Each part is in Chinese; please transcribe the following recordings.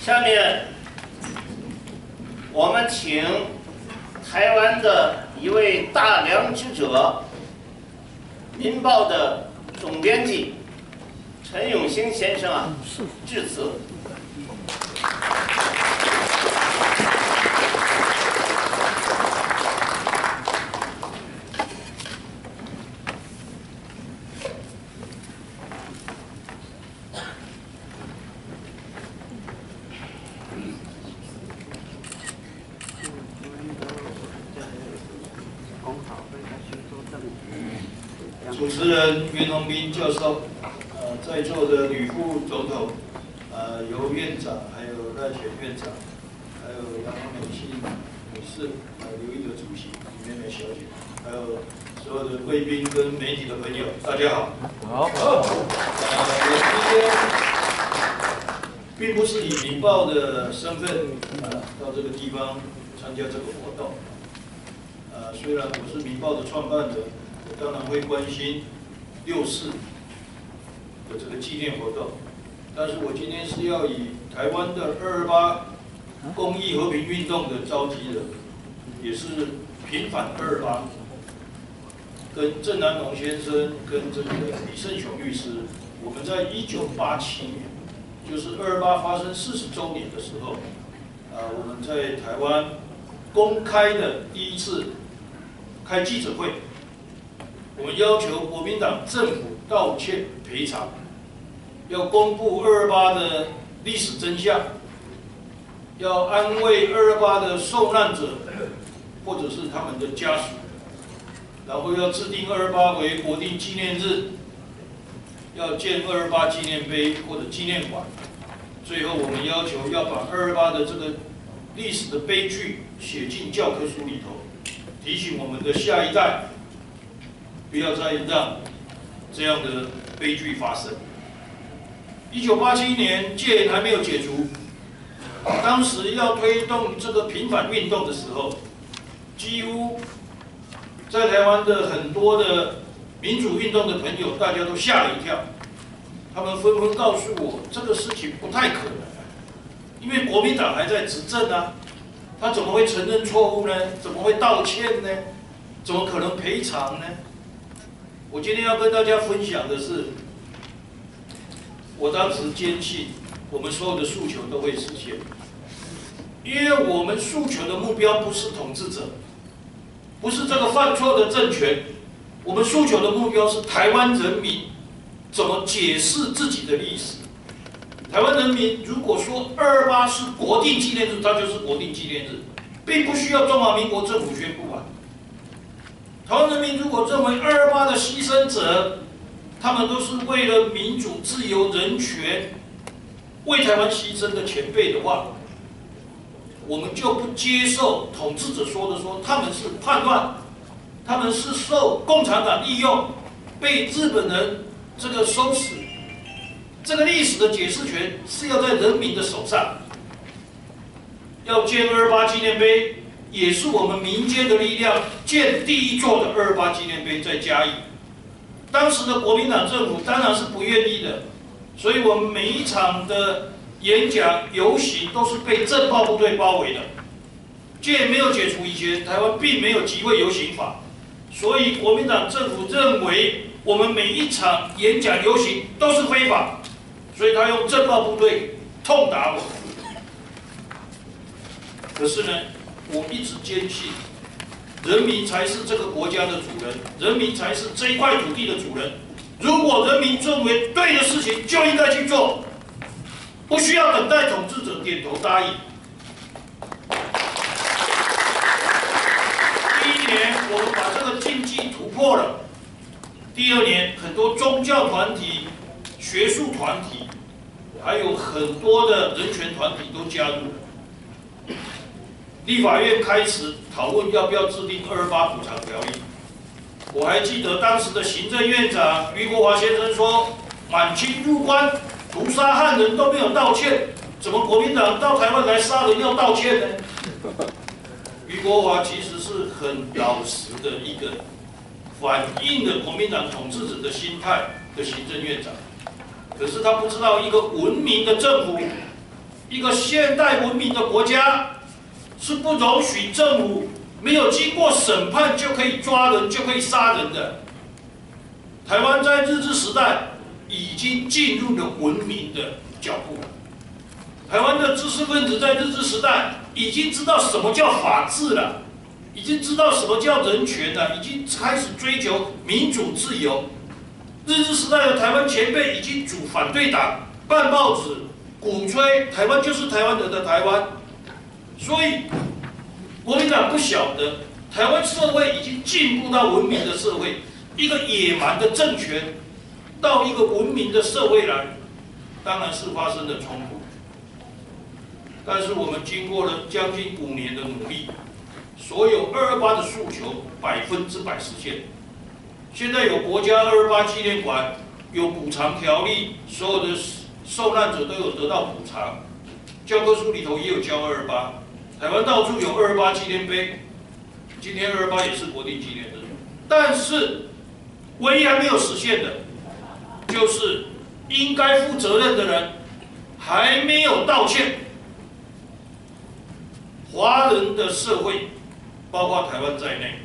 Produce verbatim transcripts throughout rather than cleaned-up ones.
下面我们请台湾的一位大良知者，《民报》的总编辑陈永兴先生啊致辞。 主持人袁宏斌教授，呃，在座的吕副总统，呃，尤院长，还有赖前院长，还有杨美信女士，还有刘一德主席，李美美小姐，还有所有的贵宾跟媒体的朋友，大家好。好。呃，我今天并不是以《民报》的身份啊、呃、到这个地方参加这个活动。呃，虽然我是《民报》的创办人。 当然会关心六四的这个纪念活动，但是我今天是要以台湾的二二八公益和平运动的召集人，也是平反二二八，跟郑南榕先生跟这个李胜雄律师，我们在一九八七年，就是二二八发生四十周年的时候，啊，我们在台湾公开的第一次开记者会。 我们要求国民党政府道歉赔偿，要公布二二八的历史真相，要安慰二二八的受难者或者是他们的家属，然后要制定二二八为国定纪念日，要建二二八纪念碑或者纪念馆。最后，我们要求要把二二八的这个历史的悲剧写进教科书里头，提醒我们的下一代。 不要再让这样的悲剧发生。一九八七年戒严还没有解除，当时要推动这个平反运动的时候，几乎在台湾的很多的民主运动的朋友，大家都吓了一跳。他们纷纷告诉我，这个事情不太可能，因为国民党还在执政啊，他怎么会承认错误呢？怎么会道歉呢？怎么可能赔偿呢？ 我今天要跟大家分享的是，我当时坚信我们所有的诉求都会实现，因为我们诉求的目标不是统治者，不是这个犯错的政权，我们诉求的目标是台湾人民怎么解释自己的历史。台湾人民如果说二二八是国定纪念日，它就是国定纪念日，并不需要中华民国政府宣布啊。 台湾人民如果认为二二八的牺牲者，他们都是为了民主、自由、人权，为台湾牺牲的前辈的话，我们就不接受统治者说的说他们是叛乱，他们是受共产党利用，被日本人这个收拾。这个历史的解释权是要在人民的手上，要建二二八纪念碑。 也是我们民间的力量建第一座的二二八纪念碑在嘉义。当时的国民党政府当然是不愿意的，所以我们每一场的演讲、游行都是被政炮部队包围的。戒严没有解除以前，台湾并没有集会游行法，所以国民党政府认为我们每一场演讲、游行都是非法，所以他用政炮部队痛打我们。可是呢？ 我一直坚信，人民才是这个国家的主人，人民才是这一块土地的主人。如果人民认为对的事情，就应该去做，不需要等待统治者点头答应。第一年，我们把这个禁忌突破了；第二年，很多宗教团体、学术团体，还有很多的人权团体都加入了。 立法院开始讨论要不要制定二二八补偿条例。我还记得当时的行政院长俞国华先生说：“满清入关屠杀汉人都没有道歉，怎么国民党到台湾来杀人要道歉呢？”俞国华其实是很老实的一个反映了国民党统治者的心态的行政院长，可是他不知道一个文明的政府一个现代文明的国家是不容许政府没有经过审判就可以抓人、就可以杀人的。台湾在日治时代已经进入了文明的脚步了。台湾的知识分子在日治时代已经知道什么叫法治了，已经知道什么叫人权了，已经开始追求民主自由。日治时代的台湾前辈已经组反对党、办报纸，鼓吹台湾就是台湾人的台湾。所以国民党不晓得，台湾社会已经进步到文明的社会，一个野蛮的政权到一个文明的社会来，当然是发生了冲突。但是我们经过了将近五年的努力，所有二二八的诉求百分之百实现。现在有国家二二八纪念馆，有补偿条例，所有的受难者都有得到补偿。教科书里头也有教二二八，台湾到处有二二八纪念碑。今天二二八也是国定纪念日，但是唯一还没有实现的，就是应该负责任的人还没有道歉。华人的社会，包括台湾在内，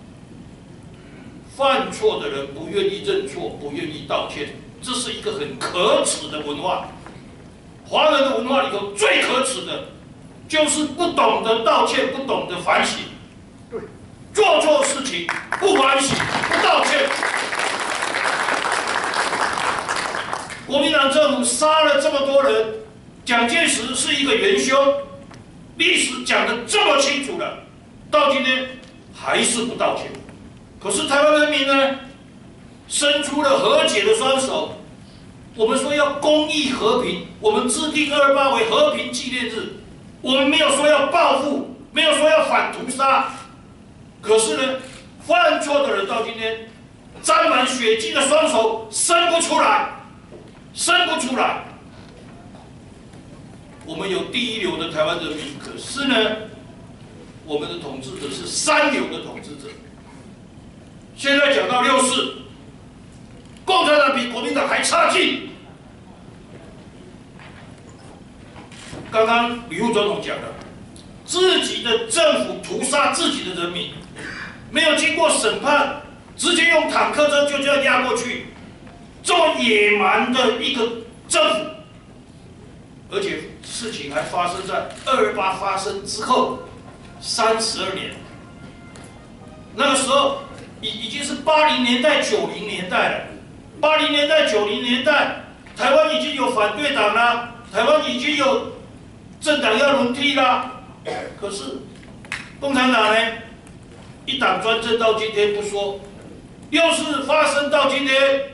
犯错的人不愿意认错，不愿意道歉，这是一个很可耻的文化。华人的文化里头最可耻的，就是不懂得道歉，不懂得反省，做错事情不反省、不道歉。国民党政府杀了这么多人，蒋介石是一个元凶。历史讲得这么清楚了，到今天还是不道歉。可是台湾人民呢，伸出了和解的双手。我们说要公益和平，我们制定二二八为和平纪念日，我们没有说要报复，没有说要反屠杀。可是呢，犯错的人到今天沾满血迹的双手伸不出来，伸不出来。我们有第一流的台湾人民，可是呢，我们的统治者是三流的统治者。现在讲到六四，共产党比国民党还差劲。刚刚吕副总统讲了，自己的政府屠杀自己的人民，没有经过审判，直接用坦克车就这样压过去，这么野蛮的一个政府。而且事情还发生在二二八发生之后三十二年，那个时候已已经是八零年代、九零年代了。八零年代、九零年代，台湾已经有反对党啦，台湾已经有政党要轮替啦。可是共产党呢，一党专政到今天不说，又是发生到今天，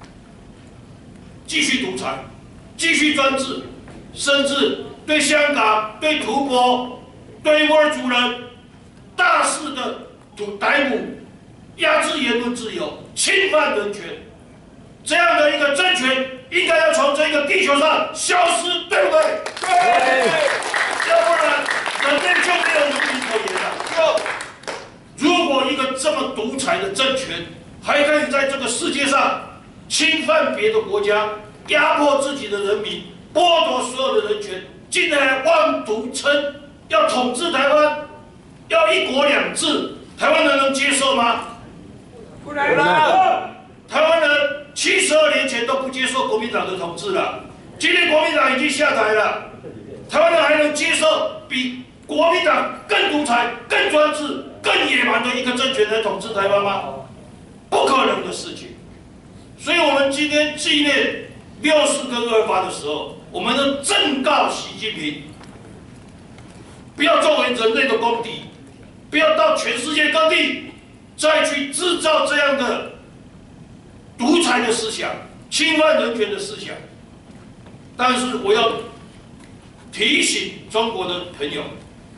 继续独裁，继续专制。甚至对香港、对吐蕃、对维吾尔族人大肆的逮捕、压制言论自由、侵犯人权，这样的一个政权应该要从这个地球上消失，对不对？对。要不然人类就没有人民可言了。就如果一个这么独裁的政权还可以在这个世界上侵犯别的国家、压迫自己的人民，剥夺所有的人权，竟然妄图称要统治台湾，要一国两制，台湾人能接受吗？不能了。台湾人七十二年前都不接受国民党的统治了，今天国民党已经下台了，台湾人还能接受比国民党更独裁、更专制、更野蛮的一个政权来统治台湾吗？不可能的事情。所以我们今天纪念六四跟二二八的时候，我们能正告习近平，不要作为人类的公敌，不要到全世界各地再去制造这样的独裁的思想、侵犯人权的思想。但是我要提醒中国的朋友，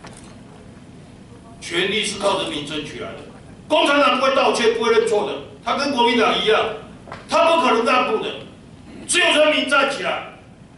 权力是靠人民争取来的，共产党不会道歉，不会认错的，他跟国民党一样，他不可能让步的。只有人民站起来。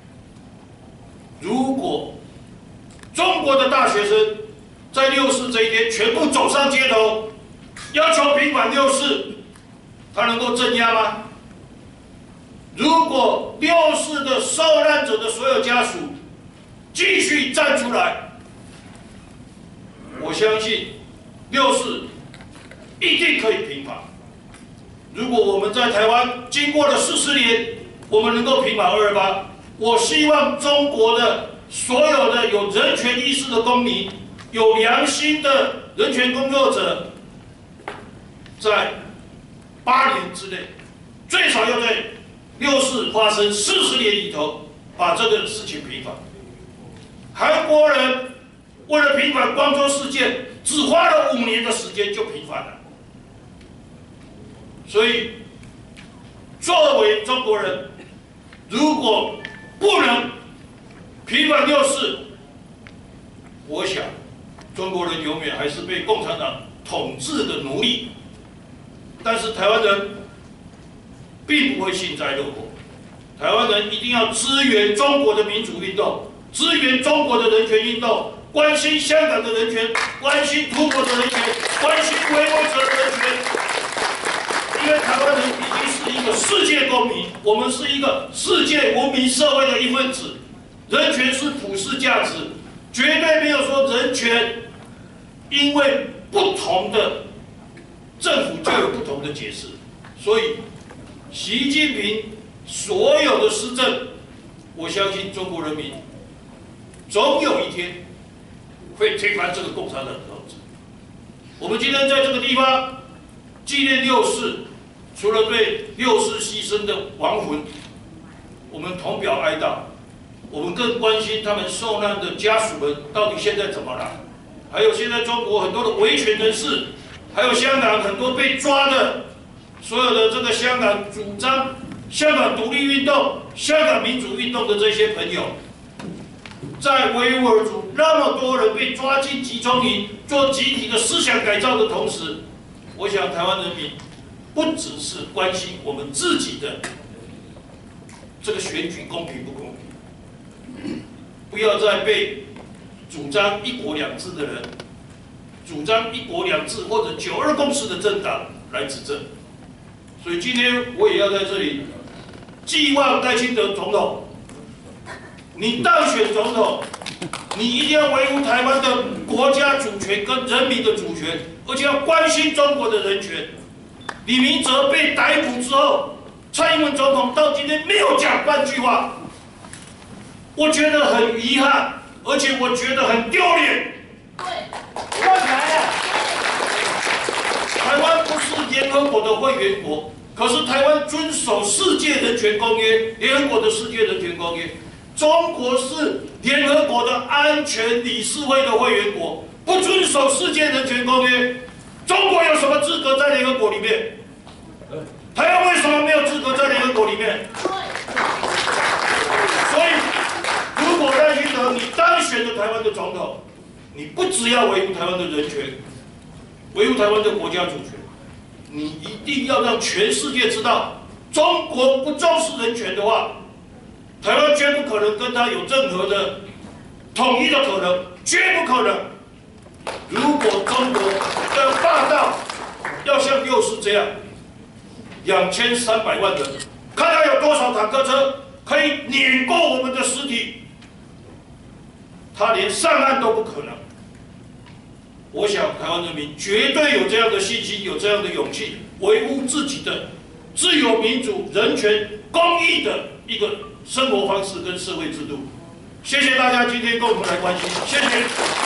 如果中国的大学生在六四这一天全部走上街头，要求平反六四，他能够镇压吗？如果六四的受难者的所有家属就继续站出来。我相信六四一定可以平反。如果我们在台湾经过了四十年，我们能够平反二二八，我希望中国的所有的有人权意识的公民、有良心的人权工作者，在八年之内，最少要在六四发生四十年里头，把这个事情平反。韩国人为了平反光州事件，只花了五年的时间就平反了。所以，作为中国人，如果不能平反六四，我想中国人永远还是被共产党统治的奴隶。但是台湾人并不会幸灾乐祸，台湾人一定要支援中国的民主运动，支援中国的人权运动，关心香港的人权，关心土国的人权，关心维吾尔族的人权。因为台湾人已经是一个世界公民，我们是一个世界文明社会的一份子，人权是普世价值，绝对没有说人权因为不同的政府就有不同的解释。所以，习近平所有的施政，我相信中国人民总有一天会推翻这个共产党的统治。我们今天在这个地方纪念六四，除了对六四牺牲的亡魂，我们同表哀悼，我们更关心他们受难的家属们到底现在怎么了？还有现在中国很多的维权人士，还有香港很多被抓的，所有的这个香港主张香港独立运动、香港民主运动的这些朋友，在维吾尔族那么多人被抓进集中营做集体的思想改造的同时，我想台湾人民不只是关心我们自己的这个选举公平不公平，不要再被主张一国两制的人、主张一国两制或者九二共识的政党来指正。所以今天我也要在这里寄望赖清德总统，你当选总统，你一定要维护台湾的国家主权跟人民的主权，而且要关心中国的人权。李明哲被逮捕之后，蔡英文总统到今天没有讲半句话，我觉得很遗憾，而且我觉得很丢脸。对，乱来啊！台湾不是联合国的会员国，可是台湾遵守世界人权公约，联合国的世界人权公约。中国是联合国的安全理事会的会员国，不遵守世界人权公约。中国有什么资格在联合国里面？台湾为什么没有资格在联合国里面？所以，如果赖清德你当选了台湾的总统，你不只要维护台湾的人权，维护台湾的国家主权，你一定要让全世界知道，中国不重视人权的话，台湾绝不可能跟他有任何的统一的可能，绝不可能。如果中国要霸道，要像六四这样，两千三百万人，看他有多少坦克车可以碾过我们的尸体，他连上岸都不可能。我想台湾人民绝对有这样的信心，有这样的勇气，维护自己的自由、民主、人权、公益的一个生活方式跟社会制度。谢谢大家今天跟我们来关心，谢谢。